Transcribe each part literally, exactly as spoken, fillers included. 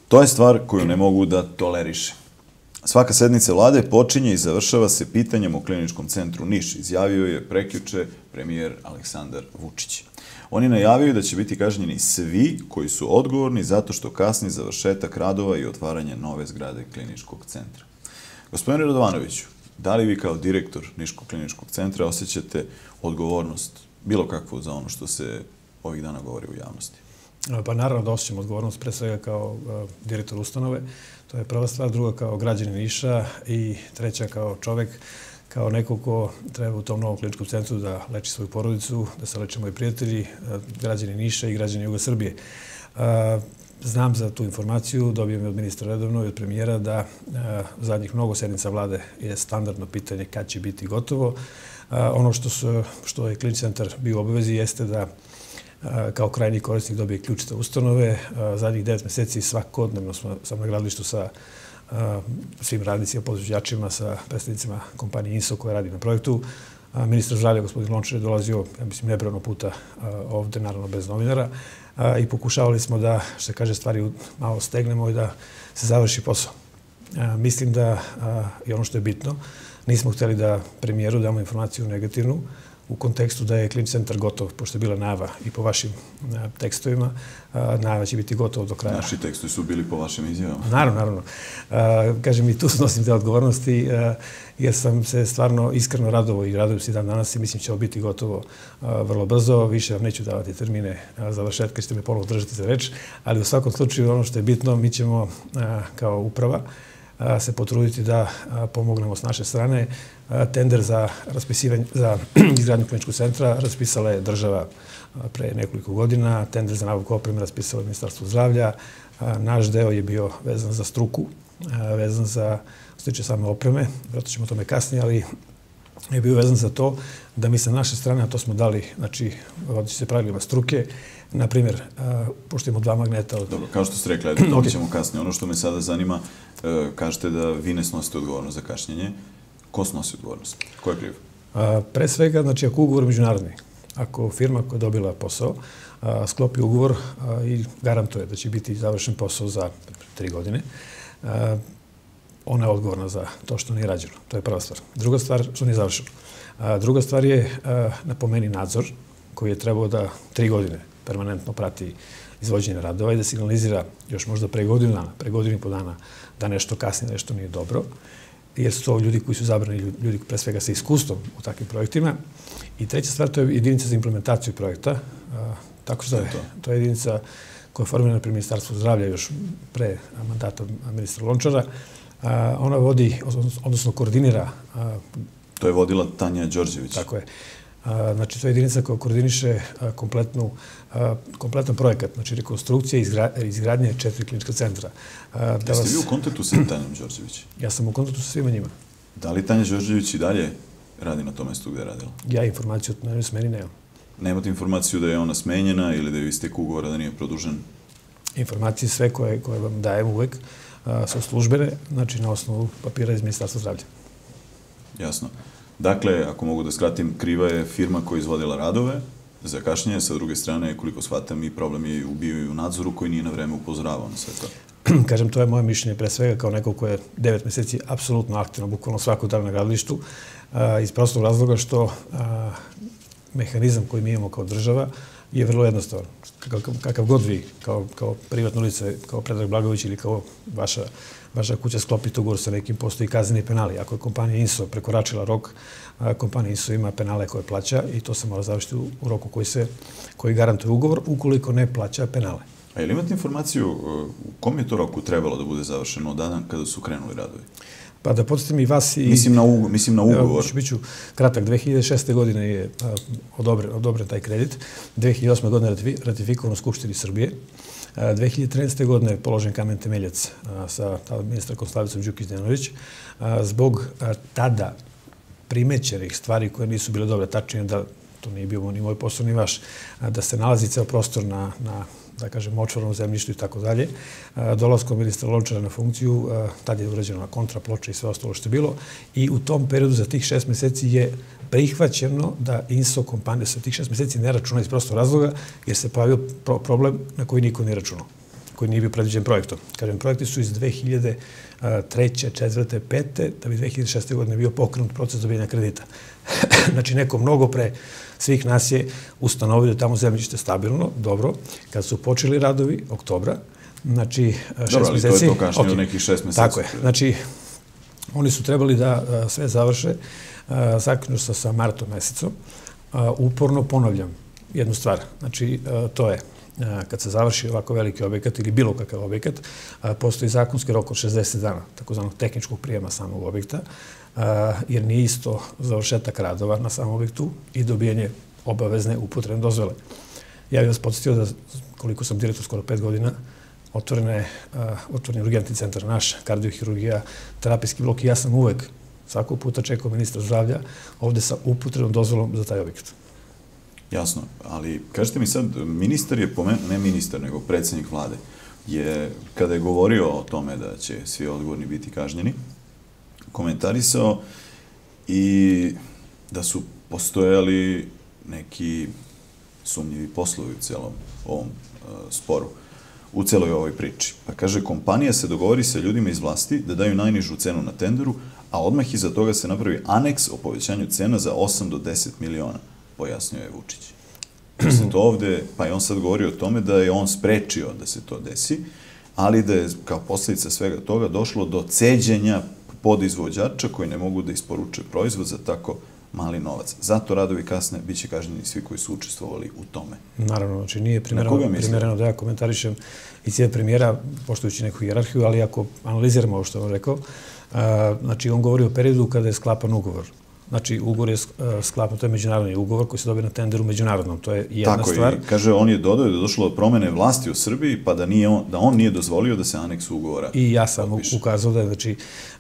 To je stvar koju ne mogu da toleriše. Svaka sednica vlade počinje i završava se pitanjem o Kliničkom centru Niš, izjavio je prekjuče premijer Aleksandar Vučić. Oni najavio da će biti kažnjeni svi koji su odgovorni zato što kasni završetak radova i otvaranje nove zgrade Kliničkog centra. Gospodine Radovanoviću, da li vi kao direktor Niškog kliničkog centra osjećate odgovornost, bilo kakvu, za ono što se ovih dana govori u javnosti? Pa naravno da osjećam odgovornost, pre svega kao direktor ustanove. To je prva stvar, druga kao građanin Niša i treća kao čovek, kao neko ko treba u tom novom kliničkom centru da leči svoju porodicu, da se leče moji prijatelji, građani Niša i građani Juga Srbije. Znam za tu informaciju, dobijem je od ministra redovno i od premijera da zadnjih mnogo sednica vlade je standardno pitanje kad će biti gotovo. Ono što je klinički centar bio u obavezi jeste da kao krajnji korisnik dobije ključ te ustanove. Zadnjih devet meseci svakodnevno sam na gradilištu sa svim radnicima, podizvođačima, sa predstavnicima kompanije INSO koja radi na projektu. Ministar zdravlja, gospodin Lončar, je dolazio, ja mislim, nebrojeno puta ovde, naravno bez novinara, i pokušavali smo da, što se kaže, stvari malo stegnemo i da se završi posao. Mislim da je ono što je bitno. Nismo hteli da premijeru damo informaciju negativnu, u kontekstu da je klinički centar gotov, pošto je bila najava i po vašim tekstovima, najava će biti gotov do kraja. Naši tekstovi su bili po vašim izjavama. Naravno, naravno. Kažem, i tu snosim te odgovornosti, jer sam se stvarno iskreno radovo i radujem se dan danas i mislim će ovo biti gotovo vrlo brzo. Više vam neću davati termine završetka, ćete me ponovno držati za reč, ali u svakom slučaju ono što je bitno, mi ćemo kao uprava se potruditi da pomognemo s naše strane. Tender za izgradnju kliničkog centra raspisala je država pre nekoliko godina. Tender za nabavku opreme raspisalo je Ministarstvo zdravlja. Naš deo je bio vezan za struku, vezan za što se tiče same opreme. Vjerojatno ćemo o tome kasnije, ali je bio vezan za to da mi sa naše strane, a to smo dali, znači, vodi se pravilima struke, na primjer, pošto imamo dva magneta. Dobro, kao što ste rekli, ajde, to ćemo kasnije. Ono što me sada zanima, kažete da vi ne snosite odgovornost za kašnjenje. Ko snosi odgovornost? Ko je kriv? Pre svega, znači, ako ugovor međunarodni, ako firma koja je dobila posao sklopi ugovor i garantuje da će biti završen posao za tri godine, ona je odgovorna za to što nije rađeno. To je prva stvar. Druga stvar, što nije završeno. Druga stvar je, napomeni, nadzor koji je trebao da tri godine permanentno prati izvođenje radova i da signalizira još možda pre godinu dana, pre godinu i po dana da nešto kasnije, nešto nije dobro, jer su to ljudi koji su zabrani, ljudi pre svega sa iskustvom u takvim projektima. I treća stvar, to je jedinica za implementaciju projekta. Tako što je to je jedinica koja je formirana pri Ministarstvu zdravlja još pre mandata ministra Lončara. Ona vodi, odnosno koordinira... To je vodila Tanja Đorđević. Tako je. Znači, to je jedinica koja koordiniše kompletan projekat, znači rekonstrukcija i izgradnje četiri klinička centra. Jeste vi u kontaktu sa Tanjom Đorđević? Ja sam u kontaktu sa svima njima. Da li Tanja Đorđević i dalje radi na tom mestu gde je radila? Ja informaciju o njoj smeni nemam. Nemate informaciju da je ona smenjena ili da je istek ugovora da nije produžen? Informacije sve koje vam dajem uvek su službene, znači na osnovu papira iz Ministarstva zdravlja. Jasno. Dakle, ako mogu da skratim, kriva je firma koja je izvodila radove za kašnjenje, sa druge strane, koliko shvatam, i problem je ubio i u nadzoru koji nije na vreme upozoravao na sve to. Kažem, to je moje mišljenje pre svega kao neko ko je devet meseci apsolutno aktivno, bukvalno svakog dana na gradilištu, iz prostog razloga što mehanizam koji mi imamo kao država je vrlo jednostavan. Kakav god vi, kao privatno lice, kao Predrag Blagović ili kao vaša kuća sklopite ugovor sa nekim, postoji kazneni penali. Ako je kompanija INSO prekoračila rok, kompanija INSO ima penale koje plaća i to se mora završiti u roku koji garantuje ugovor, ukoliko ne plaća penale. A je li imate informaciju u kom je to roku trebalo da bude završeno od dana kada su krenuli radovi? Pa da podsjetim i vas i... Mislim na ugovor. Biću kratak. dve hiljade šeste. godine je odobren taj kredit. dve hiljade osme. godine ratifikovan u Skupštini Srbije. dve hiljade trinaeste. godine je položen kamen temeljac sa ministra Konslavicom Đukić-Dejanović. Zbog tada primećenih stvari koje nisu bile dobre, tačnije da to nije bio ni moj posao ni vaš, da se nalazi ceo prostor na da kažem, močvarnom zemljištu i tako dalje. Dolaskom ministra Lončara na funkciju, tad je urađena kontraploča i sve ostalo što je bilo. I u tom periodu za tih šest meseci je prihvaćeno da INSO kompanija sa tih šest meseci ne računa iz prostog razloga, jer se pojavio problem na koji niko nije računao. koji nije bio predviđen projektom. Kažem, projekti su iz dve hiljade treće, četvrte, pete, da bi dve hiljade šeste. godine bio pokrenut proces dobijanja kredita. Znači, neko mnogo pre svih nas je ustanovio da tamo zemljište stabilno, dobro. Kad su počeli radovi, oktobra, znači šest meseci... Dobro, ali to je to kašnje od nekih šest meseci. Tako je. Znači, oni su trebali da sve završe zaključno sa martom mesecom. Uporno ponavljam jednu stvar. Znači, to je kad se završi ovako veliki objekat ili bilo kakav objekat, postoji zakonski rok od šezdeset dana, takozvanog tehničkog prijema samog objekta, jer nije isto završetak radova na samom objektu i dobijanje obavezne upotrebne dozvole. Ja bih vas podsjetio da, koliko sam direktor skoro pet godina, otvoren je urgentni centar naš, kardiohirurgija, terapijski blok i ja sam uvek svakog puta čekao ministra zdravlja ovde sa upotrebnom dozvolom za taj objekat. Jasno, ali kažete mi sad, ministar je pomen, ne ministar, nego predsjednik vlade, je, kada je govorio o tome da će svi odgovorni biti kažnjeni, komentarisao i da su postojali neki sumnjivi poslovi u celom ovom uh, sporu, u celoj ovoj priči. Pa kaže, kompanija se dogovori sa ljudima iz vlasti da daju najnižu cenu na tenderu, a odmah iza toga se napravi aneks o povećanju cena za osam do deset miliona, pojasnio je Vučić. Da se to ovde, pa je on sad govorio o tome da je on sprečio da se to desi, ali da je kao posljedica svega toga došlo do ceđenja podizvođača koji ne mogu da isporuče proizvod za tako mali novac. Zato radovi kasne, bit će kažnjeni svi koji su učestvovali u tome. Naravno, znači nije primjereno da ja komentarišem i cijel premijera, poštujući neku hijerarhiju, ali ako analiziramo ovo što vam rekao, znači on govori o periodu kada je sklapan ugovor. Znači, ugovor je sklapan, to je međunarodni ugovor koji se dobije na tenderu međunarodnom. To je jedna stvar. Tako i kaže, on je dodao da je došlo do promene vlasti u Srbiji, pa da, nije on, da on nije dozvolio da se aneks ugovora I ja sam potpiše. Ukazao da je znači,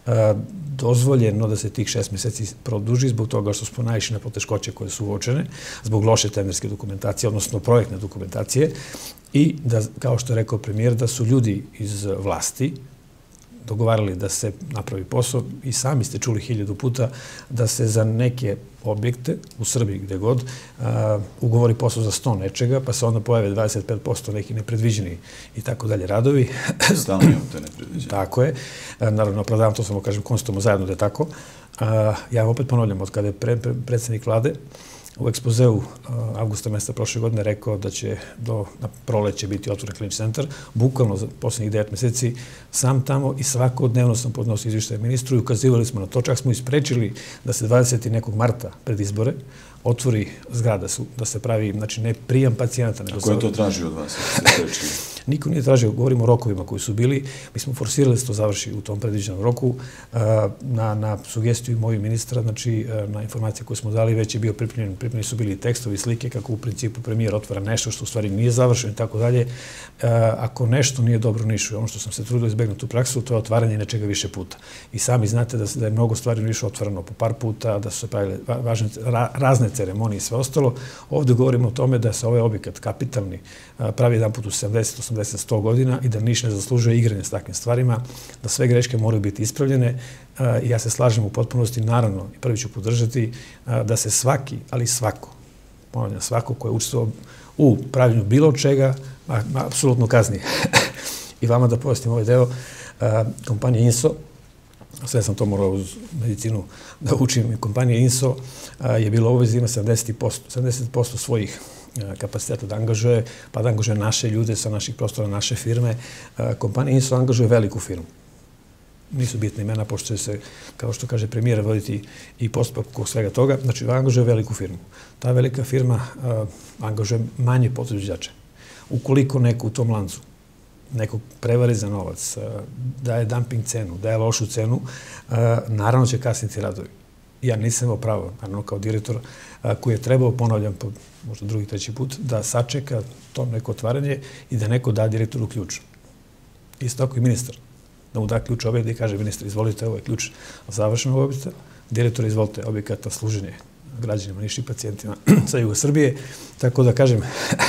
dozvoljeno da se tih šest meseci produži zbog toga što smo naišli na poteškoće koje su uočene, zbog loše tenderske dokumentacije, odnosno projektne dokumentacije i da, kao što je rekao premijer, da su ljudi iz vlasti dogovarali da se napravi posao i sami ste čuli hiljadu puta da se za neke objekte u Srbiji gde god ugovori posao za sto nečega, pa se onda pojave dvadeset pet posto neki nepredviđeni i tako dalje radovi. Stalno imamo te nepredviđene. Tako je. Naravno, opravdavam to, samo kažem, konstatujemo zajedno da je tako. Ja vam opet ponavljam, od kada je predsjednik vlade u ekspozeu avgusta meseca prošle godine rekao da će do proleće biti otvoren klinički centar, bukvalno za posljednjih devet meseci sam tamo i svakodnevno sam podnosio izvještaje ministru i ukazivali smo na to, čak smo isprečili da se dvadesetog nekog marta pred izbore otvori zgrada, da se pravi, znači ne prijam pacijenata. A ko je to tražio od vas? Niko nije tražio, govorimo o rokovima koji su bili. Mi smo forsirali da se to završi u tom predviđenom roku. Na, na sugestiju mojih ministra, znači na informacije koje smo dali, već je bio pripremljen, pripremljeni su bili tekstovi, slike, kako u principu premijer otvara nešto što u stvari nije završeno i tako dalje. Ako nešto nije dobro u Nišu, ono što sam se trudio izbegnuti u praksu, to je otvaranje nečega više puta. I sami znate da, da je mnogo stvari u Nišu otvarano po par puta, da su se pravile važne, ra, razne ceremonije i sve ostalo. Ovdje govorimo o tome da se ovaj objekat kapitalni pravi jedan put u sedamdeset, osamdeset, sto godina i da Niš ne zaslužuje igranje s takvim stvarima, da sve greške moraju biti ispravljene. I ja se slažem u potpunosti, naravno, i prvi ću podržati, da se svaki, ali svako, ponavljam, svako ko je učestvovao u pravljenju bilo čega, apsolutno kazni. I vama da pojasnim ovaj deo, kompanija INSO, sve sam to morao uz medicinu da učim, kompanija INSO je bila obaveza ima sedamdeset posto svojih kapaciteta da angažuje, pa da angažuje naše ljude sa naših prostora, naše firme. Kompanija INSO angažuje veliku firmu. Nisu bitne imena, pošto će se, kao što kaže premijer, voditi i postupak oko svega toga. Znači, angažuje veliku firmu. Ta velika firma angažuje manje podizvođače. Ukoliko neko u tom lancu nekog prevari za novac, daje dumping cenu, daje lošu cenu, naravno će kasniti radovi. Ja nisam imao pravo, naravno kao direktor, koji je trebao, ponavljam po možda drugi, treći put, da sačeka to neko otvaranje i da neko da direktoru ključ. Isto tako i ministar. Da mu da ključ objekta i kaže, ministar, izvolite, ovo je ključ završenog objekta, direktor, izvolite, objekat na služenje građanima, Niša i pacijentima sa juga Srbije. Tako da, kažem,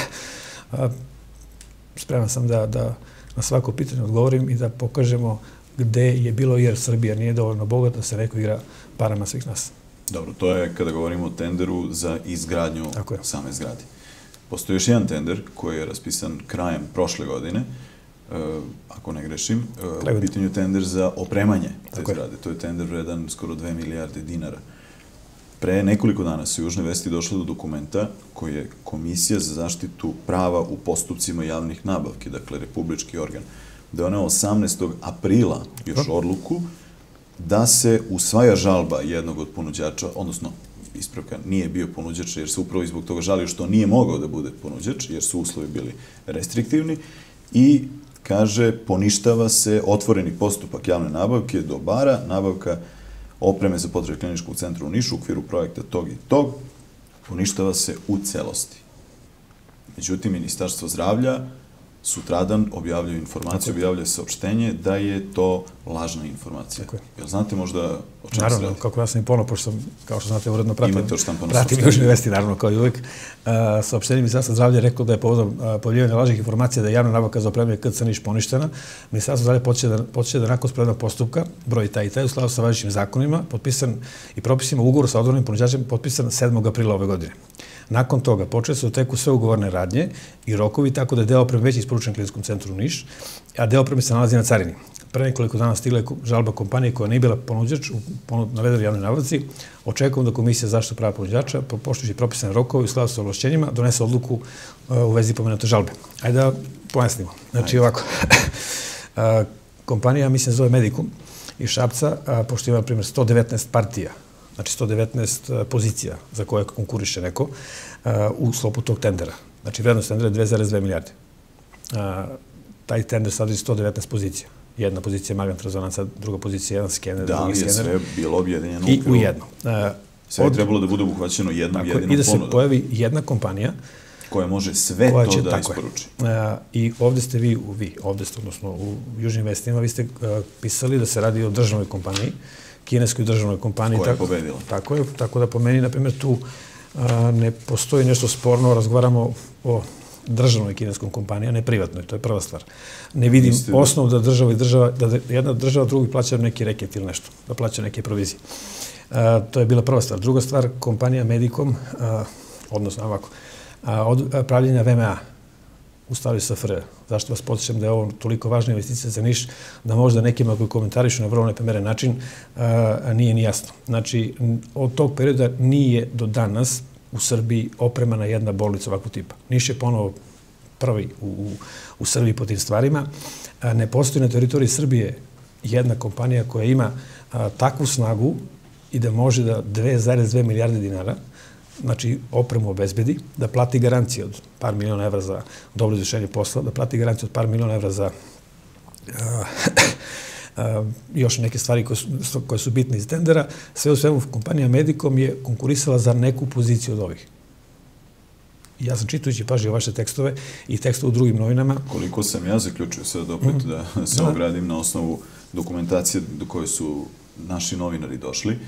spreman sam da, da na svako pitanje odgovorim i da pokažemo gde je bilo, jer Srbija nije dovoljno bogata da se neko igra parama svih nas. Dobro, to je kada govorimo o tenderu za izgradnju same zgrade. Postoji još jedan tender koji je raspisan krajem prošle godine, ako ne grešim, u pitanju tender za opremanje te zgrade. To je tender vredan skoro dve milijarde dinara. Pre nekoliko dana su Južne Vesti došle do dokumenta koji je Komisija za zaštitu prava u postupcima javnih nabavki, dakle republički organ, doneo osamnaestog aprila još odluku da se usvaja žalba jednog od ponuđača, odnosno ispravka, nije bio ponuđač jer se upravo izbog toga žalio što nije mogao da bude ponuđač jer su uslovi bili restriktivni i kaže poništava se otvoreni postupak javne nabavke dobara, nabavka opreme za potrebe kliničkog centra u Nišu u okviru projekta tog i tog, poništava se u celosti. Međutim, Ministarstvo zdravlja sutradan objavljaju informaciju, objavljaju saopštenje da je to lažna informacija. Jel znate možda o čemu se radi? Naravno, kako ja sam i ponovno, pošto sam, kao što znate, uredno pratim, pratim Južne Vesti, naravno, kao i uvek. Saopštenje Ministarstva zdravlja je reklo da je povodom pojavljivanja lažnih informacija da je javna nabavka za opremanje K C Niš poništena. Ministarstvo zdravlja počeće da nakon sprovedenog postupka, broj taj i taj, u skladu sa važećim zakonima, potpisan i propisima ugovor sa odgovornim ponuđačem potpisan sedmog aprila ove godine. Nakon toga počeli su teku sve ugovorne radnje i rokovi, tako da je deo opreme već isporučen Kliničkom centru Niš, a deo opreme se nalazi na carini. Pre nekoliko dana stigla je žalba kompanije koja nije bila ponuđač u navedenoj javnoj nabavci. Očekujem da Komisija za zaštitu prava ponuđača, poštujući propisane rokove u skladu sa ovlašćenjima, donese odluku u vezi pomenute žalbe. Ajde da pojasnimo. Znači ovako, kompanija, mislim, zove Medicum iz Šapca, pošto ima, na primjer, sto devetnaest partija, znači sto devetnaest pozicija za koje konkuriše neko u sklopu tog tendera. Znači, vrednost tendera je dve zarez dve milijarde. Taj tender sadrži sto devetnaest pozicija. Jedna pozicija je magnetna rezonanca, druga pozicija je jedan skener, drugi skener. Da li je sve bilo objedinjeno? I u jedno. Sve je trebalo da bude obuhvaćeno jednom jedinom ponudom. I da se pojavi jedna kompanija koja može sve to da isporuči. I ovde ste vi, vi, ovde ste, odnosno u Južnim Vestima, vi ste pisali da se radi o državnoj kompaniji, kineskoj državnoj kompaniji. Koja je pobedila. Tako je, tako da po meni, na primjer, tu ne postoji nešto sporno, razgovaramo o državnoj kineskom kompaniji, a ne privatnoj, to je prva stvar. Ne vidim osnov da država i država, da jedna država drugi plaća neki reket ili nešto, da plaća neke provizije. To je bila prva stvar. Druga stvar, kompanija Medicom, odnosno ovako, od pravljenja V M A u stvari S F R. Zašto vas podsjećam da je ovo toliko važna investicija za Niš, da možda nekima koji komentarišu na vrlo neprimeren način nije ni jasno. Znači, od tog perioda nije do danas u Srbiji opremana jedna bolnica ovakvog tipa. Niš je ponovo prvi u Srbiji po tim stvarima. Ne postoji na teritoriji Srbije jedna kompanija koja ima takvu snagu i da može da dve zarez dve milijarde dinara, znači opremu obezbedi, da plati garancije od par miliona evra za dobro izvršenje posla, da plati garancije od par miliona evra za još neke stvari koje su bitne iz tendera. Sve u svemu, kompanija Medicom je konkurisala za neku poziciju od ovih. Ja sam čitajući pažnje vaše tekstove i tekstove u drugim novinama. Koliko sam ja zaključio sad opet da se ogradim na osnovu dokumentacije do koje su naši novinari došli,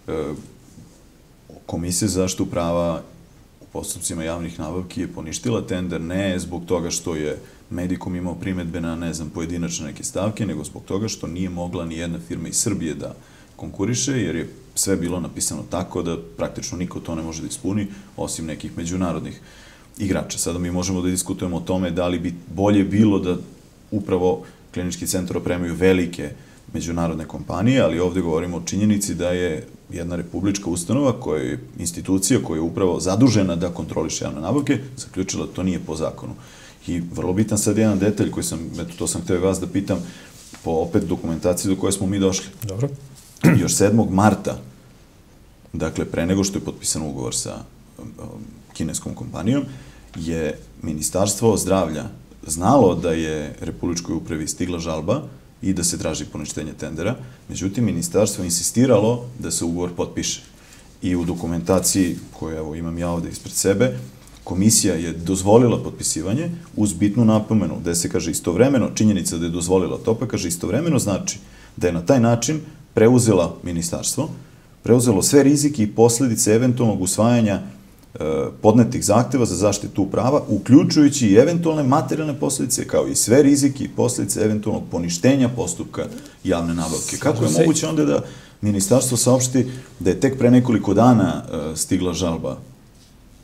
Komisija za zaštitu prava u postupcima javnih nabavki je poništila tender ne zbog toga što je Medicom imao primetbe na, ne znam, pojedinačne neke stavke, nego zbog toga što nije mogla ni jedna firma iz Srbije da konkuriše, jer je sve bilo napisano tako da praktično niko to ne može da ispuni, osim nekih međunarodnih igrača. Sada mi možemo da diskutujemo o tome da li bi bolje bilo da upravo klinički centar opremaju velike međunarodne kompanije, ali ovde govorimo o činjenici da je jedna republička ustanova, koja je institucija koja je upravo zadužena da kontroliše javne nabavke, zaključila da to nije po zakonu. I vrlo bitan sad jedan detalj koji sam, eto to sam hteo vas da pitam, po opet dokumentaciji do koje smo mi došli. Dobro. Još sedmog marta, dakle pre nego što je potpisan ugovor sa kineskom kompanijom, je Ministarstvo zdravlja znalo da je Republičkoj upravi stigla žalba i da se traži poništenje tendera. Međutim, ministarstvo insistiralo da se ugovor potpiše. I u dokumentaciji, koju evo imam ja ovde ispred sebe, komisija je dozvolila potpisivanje uz bitnu napomenu, gde se kaže istovremeno, činjenica da je dozvolila to, pa kaže istovremeno znači da je na taj način preuzela ministarstvo, preuzelo sve rizike i posledice eventualnog usvajanja podnetih zahteva za zaštitu prava, uključujući i eventualne materijalne posledice, kao i sve rizike i posledice eventualnog poništenja postupka javne nabavke. Kako je moguće onda da ministarstvo saopšti da je tek pre nekoliko dana stigla žalba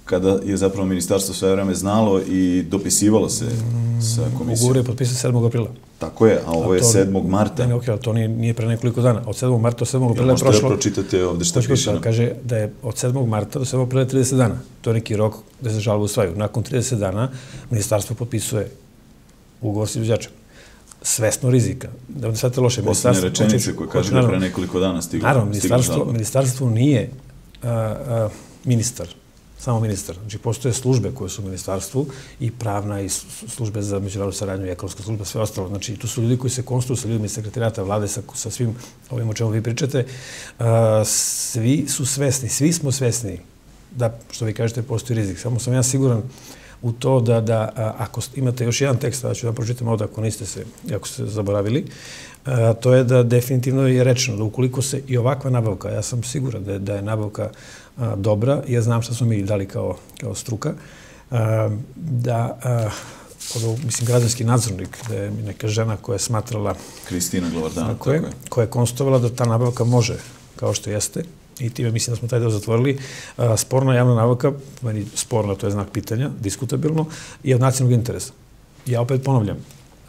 kada je zapravo ministarstvo sve vreme znalo i dopisivalo se sa komisijom. Ugovor je potpisan sedmog aprila. Tako je, a ovo je sedmog marta. Ne, ok, ali to nije pre nekoliko dana. Od sedmog marta do sedmog aprila je prošlo... Možete da pročitate ovde šta piše. Kaže da je od sedmog marta do sedmog aprila trideset dana. To je neki rok gde se žalbe usvajaju. Nakon trideset dana ministarstvo potpisuje ugovor s izvođačem. Svesno rizika. Da ne shvatite loše. Posljednje rečenice koje kaže da pre nekoliko dana stigla žalba. Naravno, ministarstvo nije ministar, samo ministar. Znači, postoje službe koje su u ministarstvu i pravna i službe za međunarodnu saradnju i ekonomska služba, sve ostalo. Znači, tu su ljudi koji se konstruju sa ljudima iz sekretarijata vlade, sa svim ovim o čemu vi pričate. Svi su svesni, svi smo svesni da, što vi kažete, postoji rizik. Samo sam ja siguran u to da ako imate još jedan tekst, da ću da pročitam ovdje ako niste se, ako ste zaboravili, to je da definitivno je rečeno da ukoliko se i ovakva nabavka, ja sam siguran da je nabavka dobra, ja znam šta smo mi dali kao struka, da, mislim, građanski nadzornik, da je neka žena koja je smatrala... Kristina Glavardana, tako je. Koja je konstatovala da ta nabavka može, kao što jeste, i time mislim da smo taj deo zatvorili. Sporna javna nabavka, meni sporna, to je znak pitanja, diskutabilno, je od nacionalnog interesa. Ja opet ponavljam,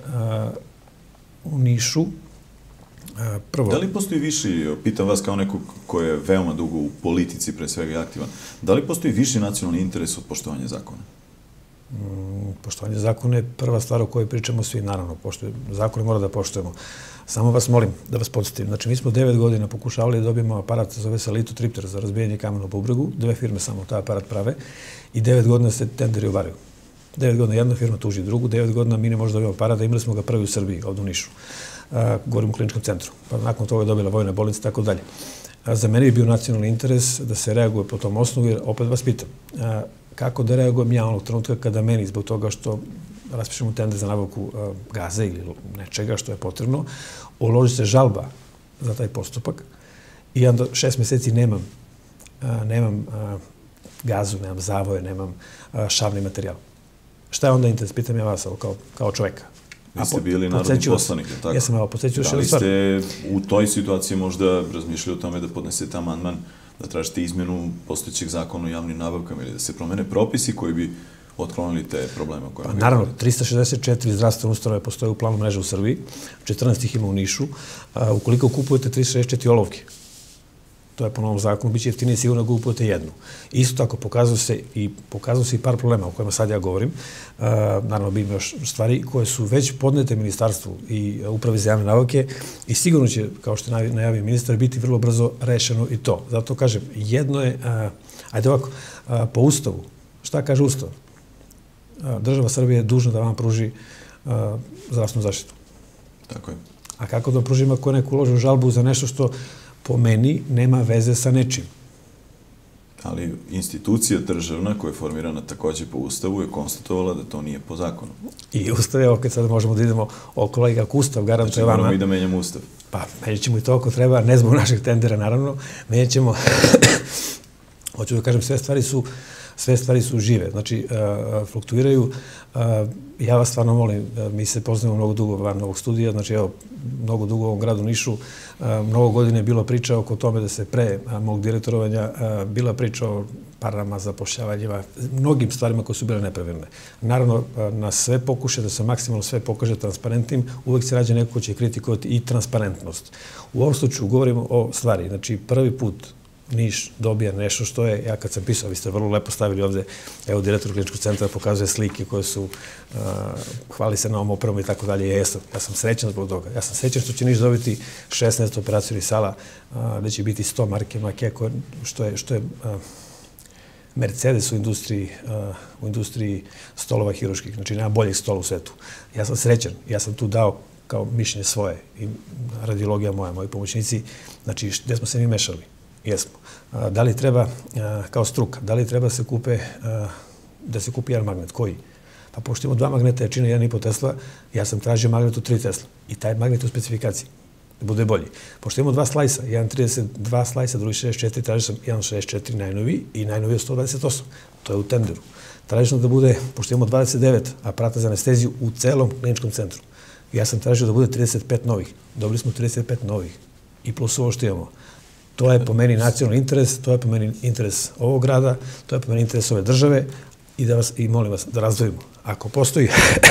u Nišu, prvo... Da li postoji viši, pitam vas kao nekog ko je veoma dugo u politici, pre svega i aktivan, da li postoji viši nacionalni interes od poštovanja zakona? Poštovanje zakona je prva stvar o kojoj pričamo svi, naravno, zakone mora da poštujemo. Samo vas molim da vas podsjetim. Znači, mi smo devet godina pokušavali da dobijemo aparat, zove se Litotripter, za razbijanje kamena u bubregu. Dve firme samo taj aparat prave i devet godina se tenderi uvaraju. Devet godina jedna firma tuži drugu, devet godina mi ne možemo dobijemo aparat, da imali smo ga prvi u Srbiji, ovdje u Nišu. Govorim u kliničkom centru. Pa nakon toga je dobila vojna bolnica i tako dalje. Za mene je bio nacionalni interes da se reaguje po tom osnovu, jer opet vas pitam, kako da reagujem ja onog trenutka kada meni, zbog toga što raspišemo tender za nabavku gaza ili nečega što je potrebno, uloži se žalba za taj postupak i onda šest meseci nemam, nemam gazu, nemam zavoje, nemam šavni materijal. Šta je onda interes? Pitam ja vas kao, kao čoveka. Vi ste bili narodni poslanik, je tako? Ja sam ovo podsjećao još jednu stvar. Da li ste u toj situaciji možda razmišljali o tome da podnesete amandman, da tražite izmjenu postojećeg zakona o javnim nabavkama ili da se promene propisi koji bi otklonili te probleme o kojima... Naravno, trista šezdeset četiri zdravstvene ustanove postoje u planu mreže u Srbiji, četrnaest ih ima u Nišu. Ukoliko kupujete trista šezdeset četiri olovke, to je po novom zakonu, bit će jeftinije sigurno da kupujete jednu. Isto tako pokazuje se i pokazuje se i par problema o kojima sad ja govorim. Naravno, bi im još stvari koje su već podnete ministarstvu i upravi za javne nabavke i sigurno će, kao što je najavio ministar, biti vrlo brzo rešeno i to. Zato kažem, jedno je, ajde ovako, po Ustavu, šta kaže Ustav? Država Srbije je dužna da vam pruži zdravstvenu zaštitu. Tako je. A kako da pružim ako neko uloži u žalbu za nešto što po meni nema veze sa nečim? Ali institucija državna koja je formirana takođe po Ustavu je konstatovala da to nije po zakonu. I Ustav je, ok, sad možemo da idemo okolo i kako Ustav garantuje vama... Znači moramo i da menjamo Ustav. Pa, menjat ćemo i to ako treba, ne zbog našeg tendera, naravno. Menjat ćemo, hoću da kažem, sve stvari su sve stvari su žive, znači fluktuiraju. Ja vas stvarno molim, mi se poznamo mnogo dugo van ovog studija, znači evo, mnogo dugo u ovom gradu Nišu, mnogo godine je bilo priča oko tome da se pre mog direktorovanja bila priča o parama, zapošljavanjima, mnogim stvarima koje su bile nepravilne. Naravno, na sve pokuše da se maksimalno sve pokaže transparentnim, uvek se rađe neko ko će kritikovati i transparentnost. U ovom slučaju govorimo o stvari, znači prvi put Niš dobija nešto što je, ja kad sam pisao, vi ste vrlo lepo stavili ovde, evo, direktor kliničkog centra pokazuje slike koje su, hvali se na ovom opremu i tako dalje, ja sam srećan zbog toga. Ja sam srećan što će Niš dobiti šesnaest operacijnih sala, gde će biti sto marke Make, što je Mercedes u industriji stolova hiruških, znači nema boljeg stola u svetu. Ja sam srećan, ja sam tu dao kao mišljenje svoje i radiologija moja, moji pomoćnici, znači gde smo se mi mešali. Jesmo. Da li treba, kao struka, da li treba se kupe, da se kupi jedan magnet? Koji? Pa pošto imamo dva magneta jačine jedan i po Tesla, ja sam tražio magnet od tri Tesla. I taj magnet u specifikaciji, da bude bolji. Pošto imamo dva slajsa, jedan trideset dva slajsa, drugi šezdeset četiri, tražio sam jedan šezdeset četiri najnoviji i najnoviji od sto dvadeset osam. To je u tenderu. Tražio sam da bude, pošto imamo dvadeset devet aparata za anesteziju u celom kliničkom centru. Ja sam tražio da bude trideset pet novih. Dobili smo trideset pet novih. I plus ovo što imamo. To je po meni nacionalni interes, to je po meni interes ovog grada, to je po meni interes ove države i da vas, i molim vas da razdvojimo. Ako postoji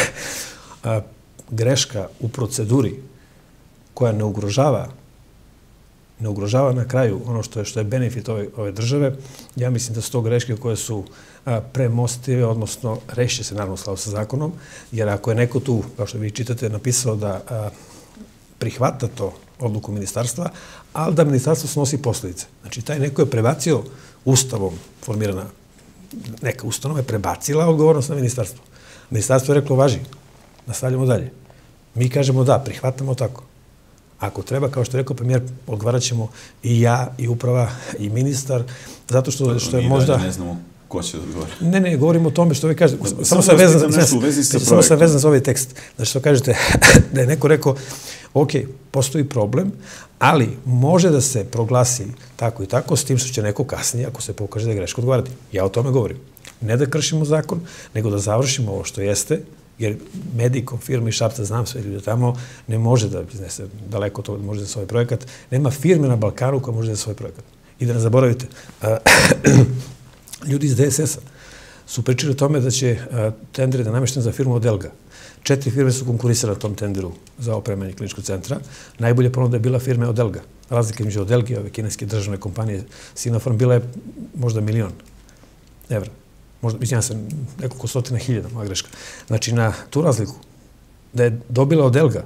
greška u proceduri koja ne ugrožava ne ugrožava na kraju ono što je, što je benefit ove, ove države, ja mislim da su to greške koje su a, premostive, odnosno reši se naravno u skladu sa zakonom, jer ako je neko tu, kao što vi čitate, napisao da a, prihvata to odluku ministarstva, ali da ministarstvo snosi posljedice. Znači, taj neko je prebacio ustavom formirana neka ustanova, je prebacila odgovornost na ministarstvo. Ministarstvo je reklo, važi, nastavljamo dalje. Mi kažemo da, prihvatamo tako. Ako treba, kao što je rekao premijer, odgovarat ćemo i ja, i uprava, i ministar, zato što, što je možda... Mi ne znamo ko će odgovara. Ne, ne, govorimo o tome što vi kažete. Samo sam vezan, samo sam vezan za ovaj tekst. Znači, što kažete, da je neko rekao, ok, postoji problem, ali može da se proglasi tako i tako, s tim što će neko kasnije, ako se pokaže da je greško, odgovarati. Ja o tome govorim. Ne da kršimo zakon, nego da završimo ovo što jeste, jer Medikom, firma iz Šapca, znam sve ljudi tamo, ne može da iznese daleko to, može da se ovaj projekat. Nema firme na Balkanu koja može da se ovaj projekat. I da ne zaboravite, ljudi iz D S S-a su pričali o tome da će tender da namješten za firmu od Elga. Četiri firme su konkurisale na tom tenderu za opremanje kliničkog centra. Najbolja ponuda je bila firma od Elga. Razlika između od Elga i ove kineske državne kompanije Sinopharm bila je možda milion evra. Možda, mislim, ja sam nekoliko stotina hiljada, moja greška. Znači, na tu razliku, da je dobila od Elga,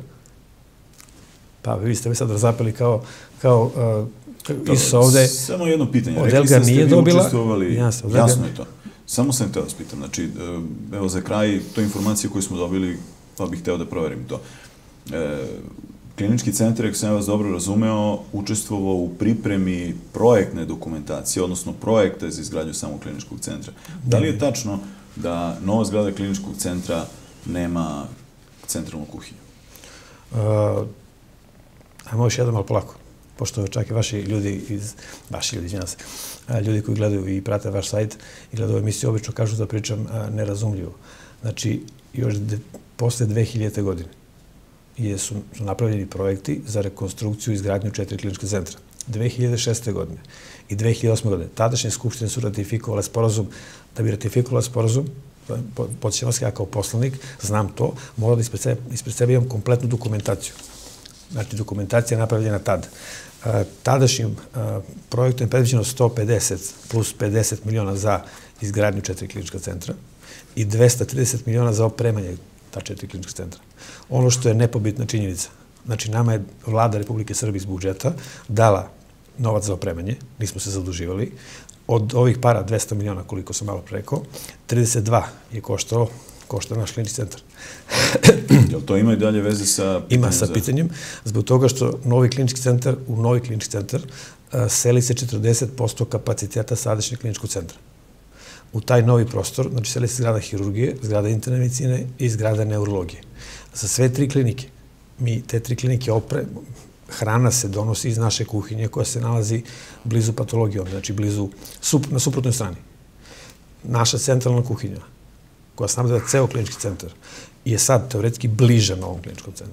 pa vi ste vi sad razapeli kao, kao uh, Isus ovde. Samo jedno pitanje. Od Elga nije dobila. Jasno, jasno je to. Samo sam htio da vas pitam. Znači, evo za kraj, to informacije koje smo dobili, pa bih hteo da proverim to. E, Klinički centar, ako sam vas dobro razumeo, učestvovao u pripremi projektne dokumentacije, odnosno projekte za izgradnju samog kliničkog centra. Da li je tačno da nova zgrada kliničkog centra nema centralnu kuhinju? Uh, ajmo još jedan malo polako, pošto čak i vaši ljudi iz, vaši ljudi, izvinjam se, ljudi koji gledaju i prate vaš sajt i gledaju emisiju, obično kažu da pričam nerazumljivo. Znači, još de, posle dve hiljadite godine su, su napravljeni projekti za rekonstrukciju i izgradnju četiri klinička centra. dve hiljade šeste. godine i dve hiljade osme. godine tadašnje skupštine su ratifikovale sporazum. Da bi ratifikovala sporazum, podsjećam vas, ja kao poslanik znam to, mora da ispred sebe, ispred sebe imam kompletnu dokumentaciju. Znači, dokumentacija je napravljena tad. Tadašnjim projektom je predviđeno sto pedeset plus pedeset miliona za izgradnju četiri klinička centra i dvesta trideset miliona za opremanje ta četiri klinička centra. Ono što je nepobitna činjenica, znači nama je vlada Republike Srbije iz budžeta dala novac za opremanje, nismo se zaduživali. Od ovih para, dvesta miliona, koliko sam malo rekao, trideset dva je koštao košta naš klinički centar. Jel to ima i dalje veze sa pitanjem? Ima sa pitanjem, zbog toga što novi klinički centar, u novi klinički centar seli se četrdeset posto kapaciteta sadašnjeg kliničkog centra. U taj novi prostor, znači seli se zgrada hirurgije, zgrada interne medicine i zgrada neurologije. Za sve tri klinike, mi te tri klinike opre, hrana se donosi iz naše kuhinje koja se nalazi blizu patologijom, znači blizu, na suprotnoj strani. Naša centralna kuhinja, koja snabdeva ceo klinički centar, je sad teoretski bliža novom kliničkom centru.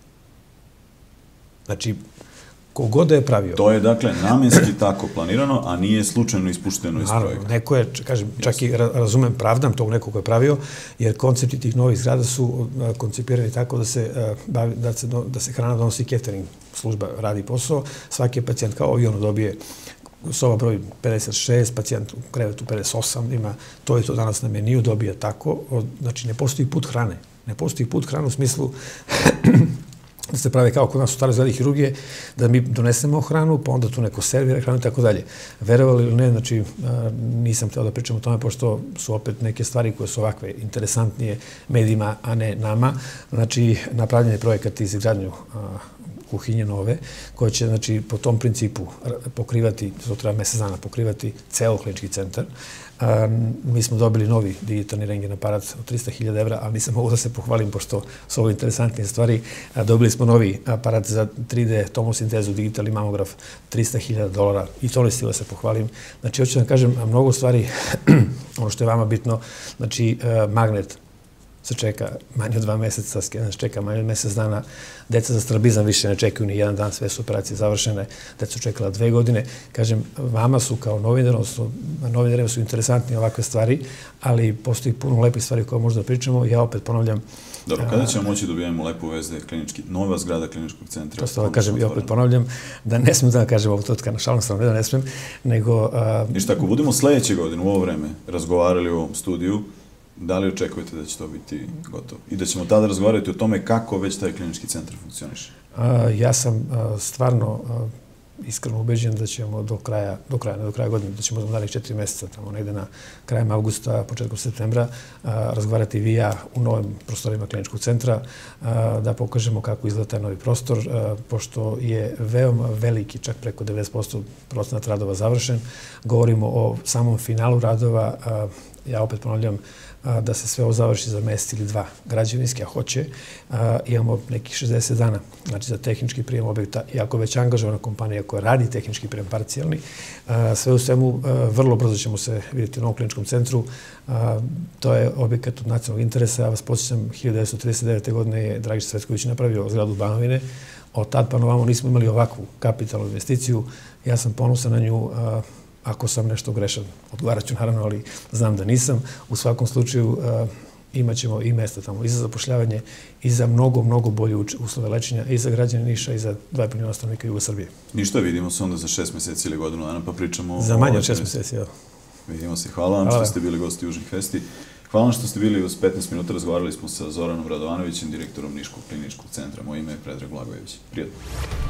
Znači, kogod da je pravio... To je, dakle, namjenski tako planirano, a nije slučajno ispušteno iz projekta. Naravno, neko je, kažem, čak i razumem, pravdam tog nekog ko je pravio, jer koncepti tih novih zgrada su koncipirani tako da se, da se, da se hrana donosi catering, služba radi posao, svaki pacijent kao i ono dobije soba broj pedeset šest, pacijent u krevetu pedeset osam, ima to i to danas na meniju, dobije tako, znači ne postoji put hrane. Ne postoji put hrane u smislu da se prave kao kod nas u staroj zgradi hirurgije, da mi donesemo hranu, pa onda tu neko servira hranu i tako dalje. Verovali ili ne, znači nisam htio da pričam o tome, pošto su opet neke stvari koje su ovakve interesantnije medijima, a ne nama. Znači, napravljen je projekat iz izgradnju kuhinje nove, koja će, znači, po tom principu pokrivati, to treba mesec dana, pokrivati ceo klinički centar. Mi smo dobili novi digitalni rentgen aparat od trista hiljada evra, ali nisam mogu da se pohvalim, pošto su ovo interesantnije stvari. Dobili smo novi aparat za tri D tomosintezu, digitalni mamograf, trista hiljada dolara, i to ne stilo da se pohvalim. Znači, hoću da kažem, mnogo stvari, ono što je vama bitno, znači, magnet se čeka manje od dva meseca, skener se čeka manje od mesec dana, deca za strabizam više ne čekaju ni jedan dan, sve su operacije završene, deca su čekala dve godine. Kažem, vama su kao novinarima, novinarima su interesantni ovakve stvari, ali postoji puno lepih stvari koje možda pričamo. Ja opet ponavljam... Dobro, kada ćemo moći dobijemo lepu vest da je klinički, nova zgrada kliničkog centra? To što kažem i opet ponavljam, da ne smijem da kažem ovog totka na šalnom stranu, ne da ne smijem, nego... Ništa, ako budemo sledeće godine u ovo vreme razgovarali u ovom studiju, da li očekujete da će to biti gotovo? I da ćemo tada razgovarati o tome kako već taj klinički centar funkcioniše? Ja sam stvarno iskreno ubeđen da ćemo do kraja, do kraja, ne do kraja godine, da ćemo za dalih četiri meseca, tamo negde na krajem avgusta, početkom septembra, razgovarati vi i ja u novim prostorima kliničkog centra, da pokažemo kako izgleda taj novi prostor, pošto je veoma veliki, čak preko devedeset posto procenat radova završen. Govorimo o samom finalu radova, ja opet ponavljam, da se sve ovo završi za mesec ili dva građevinski, a hoće. Imamo nekih šezdeset dana, znači za tehnički prijem objekta, iako već angažovana kompanija koja radi tehnički prijem parcijalni. Sve u svemu, vrlo brzo ćemo se vidjeti u novom kliničkom centru. To je objekat od nacionalnog interesa. Ja vas podsjećam, hiljadu devetsto trideset devete. godine je Dragiša Cvetković napravio zgradu Banovine. Od tad pa novamo nismo imali ovakvu kapitalnu investiciju. Ja sam ponosan na nju. Ako sam nešto grešan, odgovarat ću naravno, ali znam da nisam. U svakom slučaju imat ćemo i mesta tamo i za zapošljavanje i za mnogo, mnogo bolje uslove lečenja i za građane Niša i za dva miliona stanovnika Juga Srbije. Ništa, vidimo se onda za šest meseci ili godinu dana, pa pričamo... Za manje od šest meseci, evo. Vidimo se. Hvala vam što ste bili gosti Južnih vesti. Hvala vam što ste bili uz petnaest minuta. Razgovarali smo sa Zoranom Radovanovićem, direktorom Niškog kliničkog centra. Moje ime je Predrag Blagojević. Prijatno.